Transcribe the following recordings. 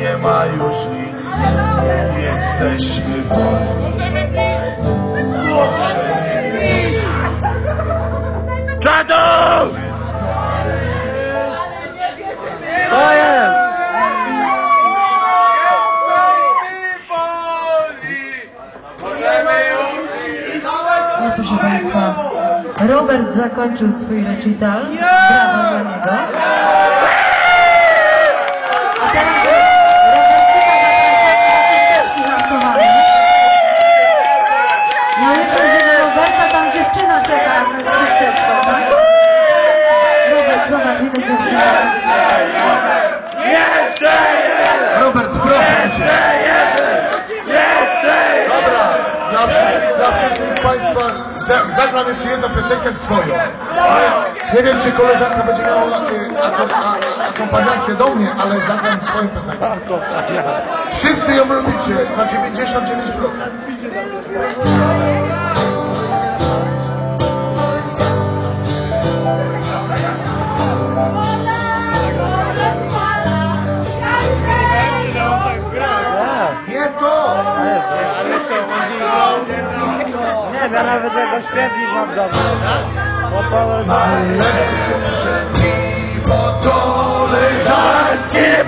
nie ma już nic, jesteśmy wolni. Czadu! To jest! No, proszę Państwa, Robert zakończył swój recital. Brawo dla niego. A teraz Robercika zapraszamy na chusteczki hantowane. Ja myślę, że na Roberta tam dziewczyna czeka jakaś z chusteczką, tak? Robert, zobacz, ile dziewczyna. Robert, proszę cię. Dobra, dla wszystkich Państwa zagram jeszcze jedną piosenkę swoją. Nie wiem, czy koleżanka będzie miała akompaniację do mnie, ale zagram swoją piosenkę. Wszyscy ją lubicie, na 99%. Nie wiem, ja nawet jego śpiewnik mam dobrze. Najlepsze piwo to leżańskie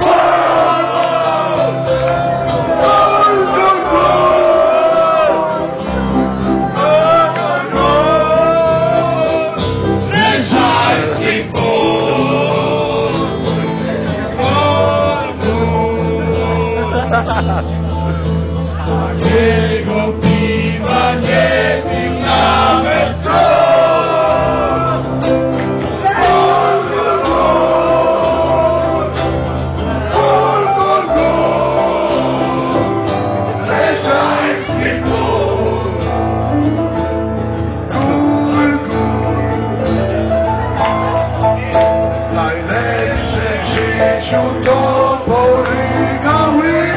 Takiego piwa nie pił nawet leżańskie najlepsze w życiu to porygały.